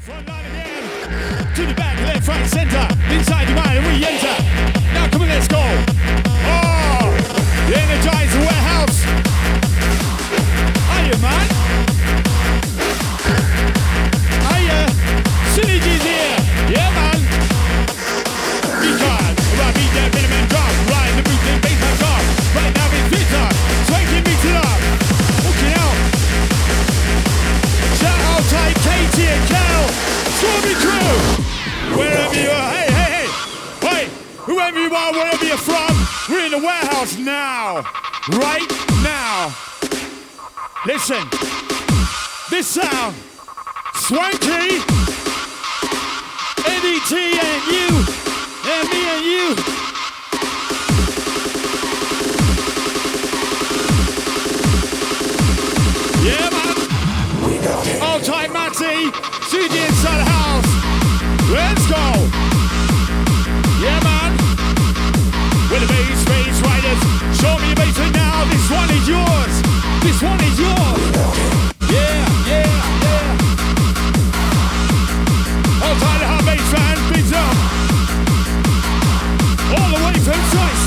Front line again. To the back, left, right, center. Inside the mind, and we enter. Now come on, let's go. Oh, the Energizer Warehouse. Hiya, man. Hiya. Synergy's here. Yeah, man. Because I beat that minimum drop. Right in the boot, then bass my drop. Right now it's Twitter. Swanking beats it up. Looking out. Shout out tight Katie and Cal. Stormy crew. Wherever you are. Hey, hey, hey. Hey, whoever you are, wherever you're from, we're in the warehouse now. Right now. Listen. This sound. Swanky. Eddie T and you. And me and you. Yeah, man. All time, Matty. CG inside the house. Let's go. Yeah, man. With the bass riders. Show me your bass right now. This one is yours. This one is yours. Yeah, yeah, yeah. All time, the hard bass fans. Beats up. All the way from Swiss.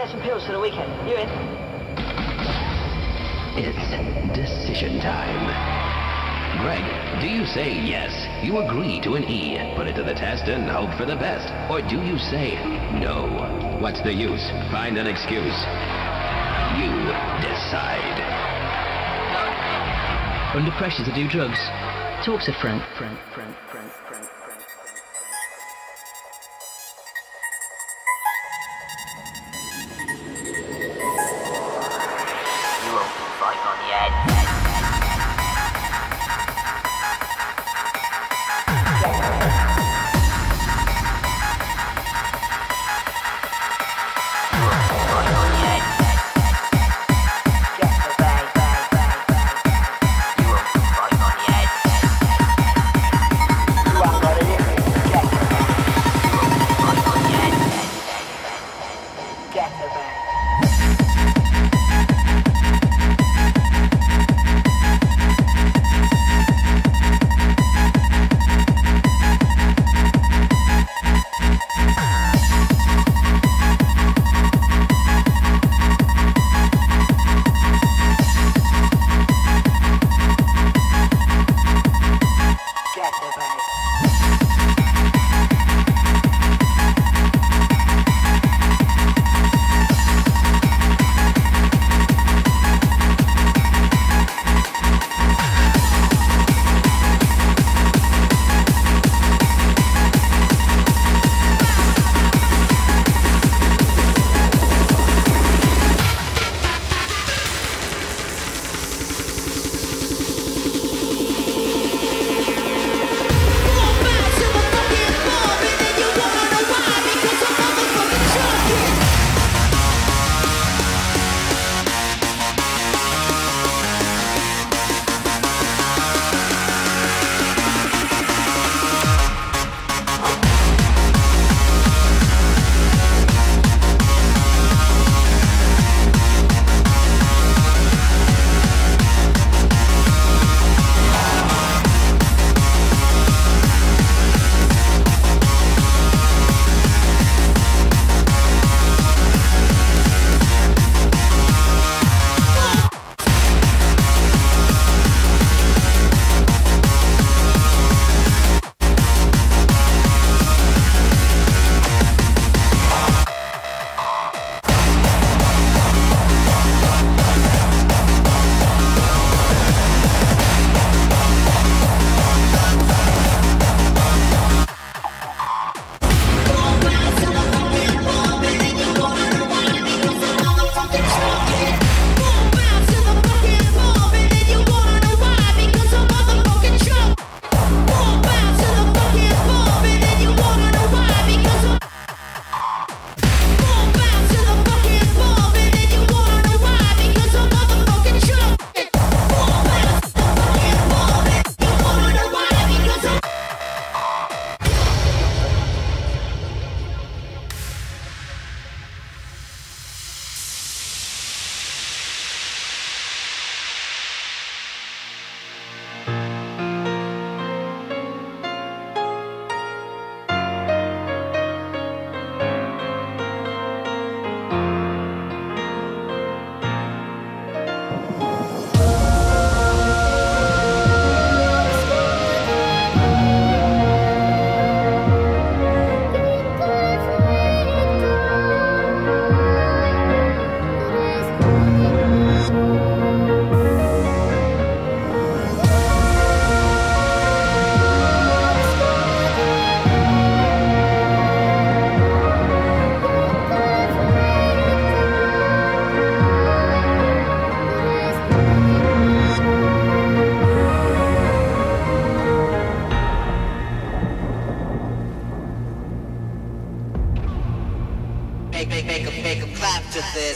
get some pills for the weekend. You in? It's decision time. Greg, do you say yes? You agree to an E, put it to the test and hope for the best? Or do you say no? What's the use? Find an excuse. You decide. Under pressure to do drugs? Talk to friend. You won't be fighting on the edge. make a clap to this.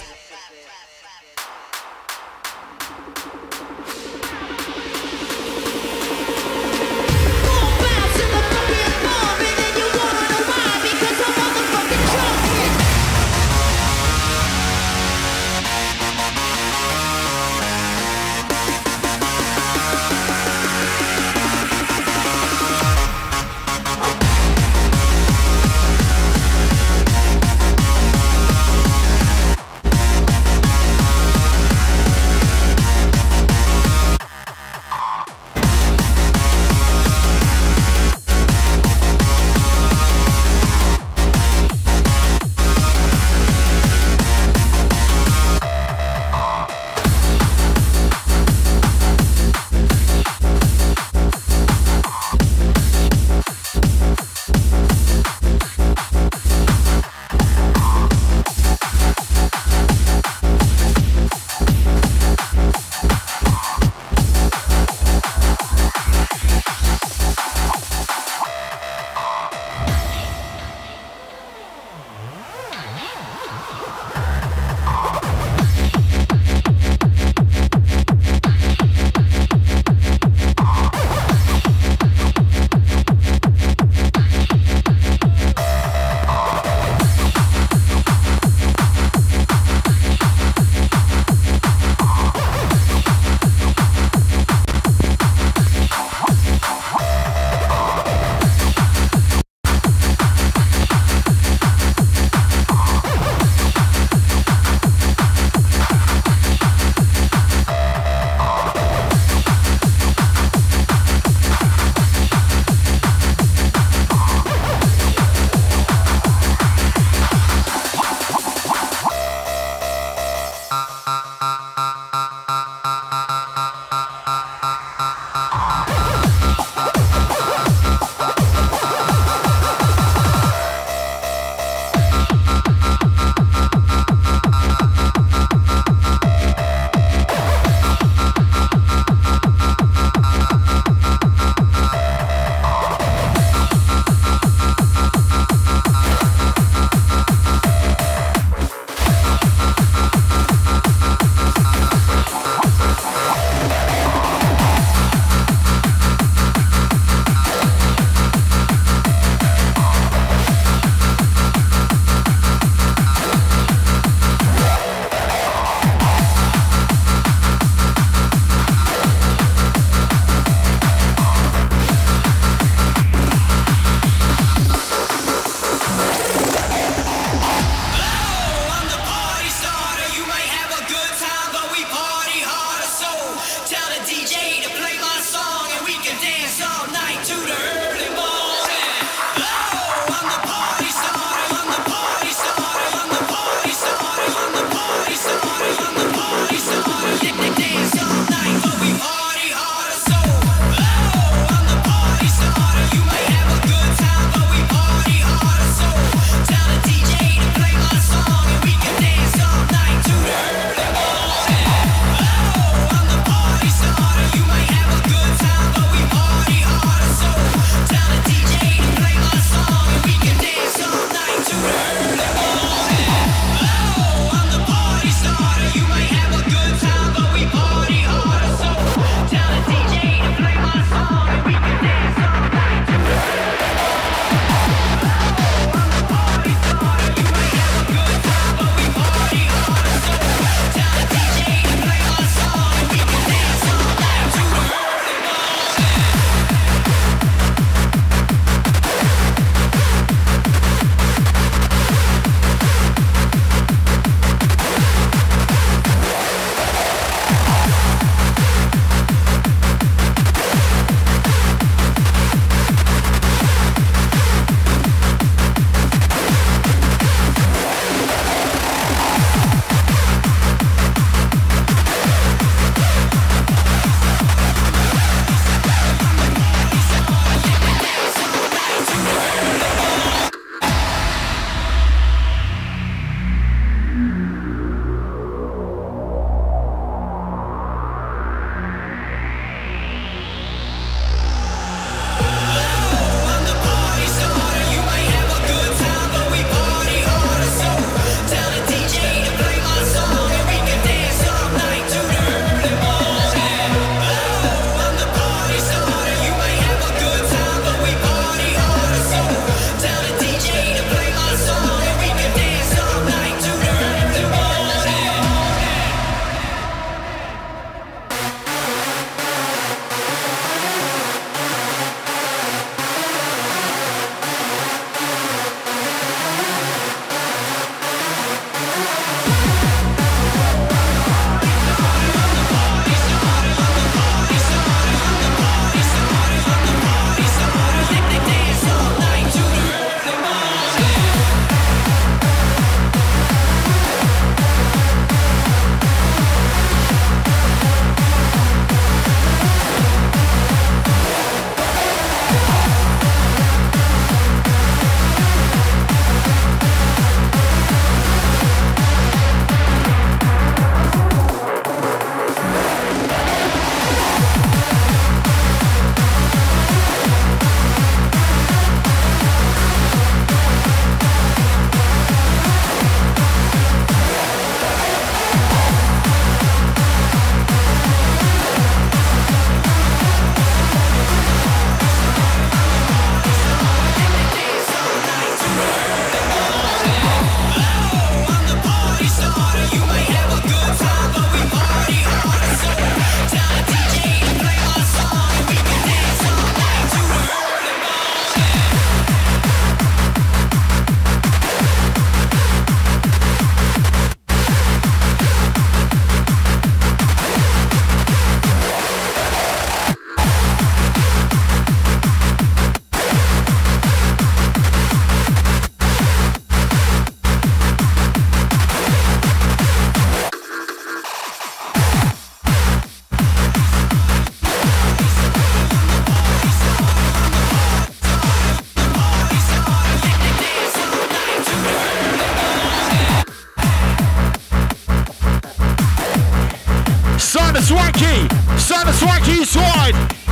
of Swanky. Son of Swanky Swine.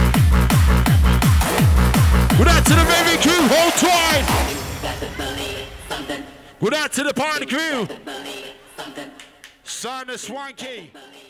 Good out to the baby crew. Hold twine. Good out to the party crew. Son of Swanky.